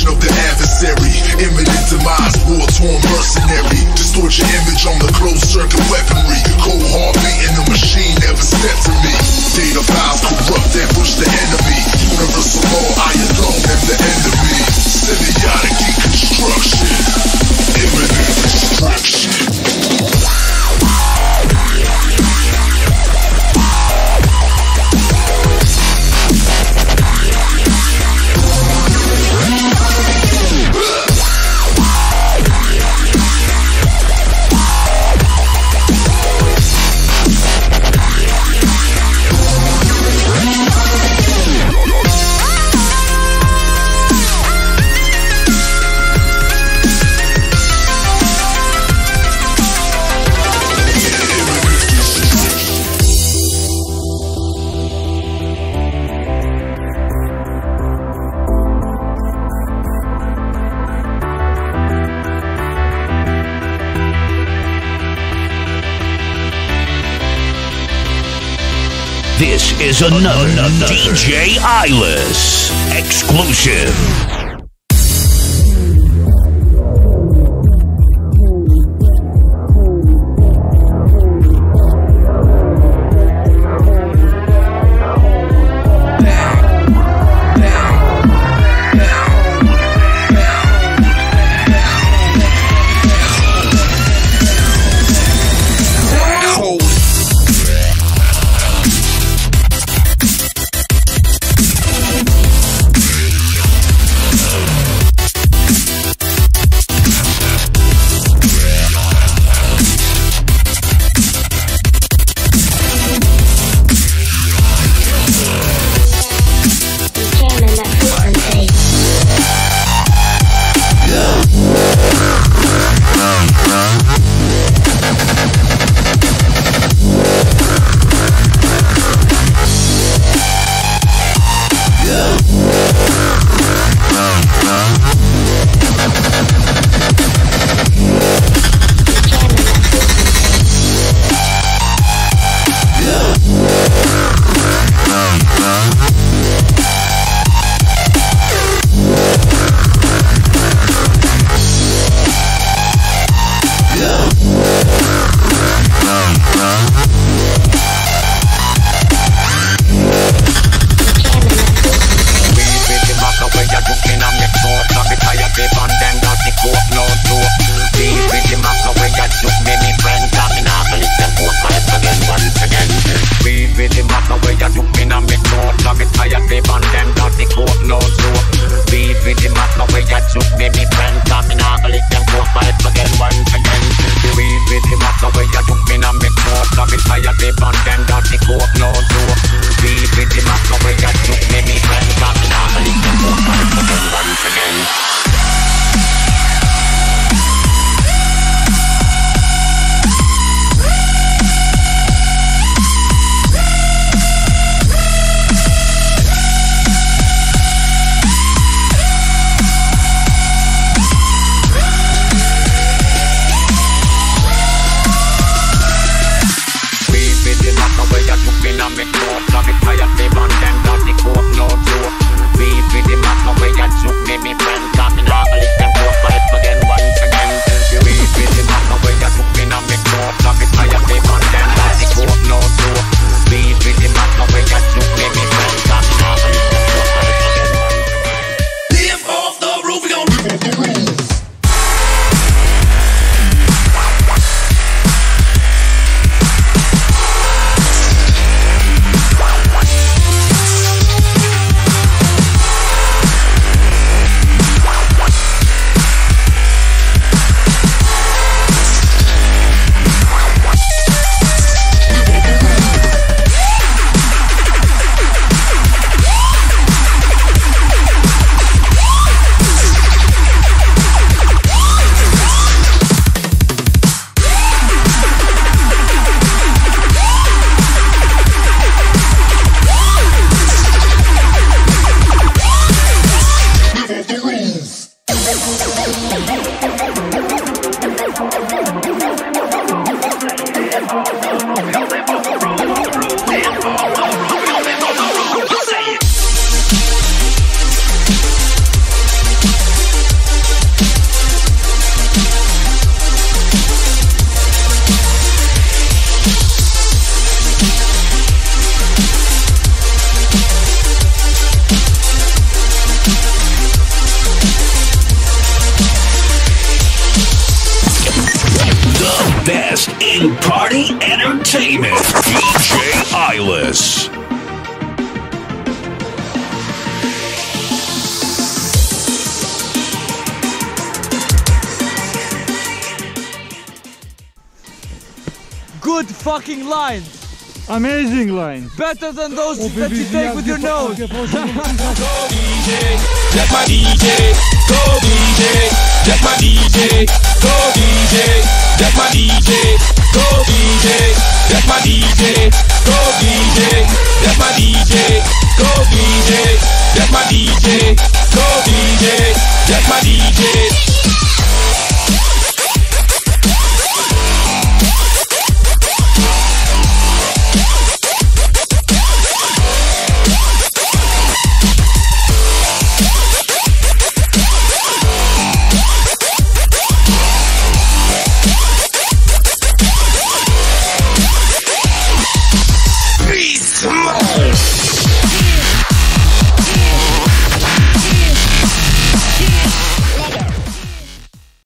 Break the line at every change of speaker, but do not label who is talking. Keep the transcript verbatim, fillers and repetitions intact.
vision of the adversary. Imminent demise, war-torn mercenary. Distort your image on the closed-circuit weaponry. Cold heart beating, the machine never stepped to me. Data files corrupt, ambush the enemy. Universal law, I alone am the enemy. Symbiotic deconstruction. Imminent destruction.
This is another, another D J Eyeless exclusive. best in party entertainment. D J Eyeless.
Good fucking line.
Amazing line.
Better than those
Oh,
that
baby,
you take with your nose.
That's my D J, go D J. That's my D J, go D J. That's my D J, go D J. That's my D J, go D J. That's my D J, go D J. That's my D J, go D J. That's my D J.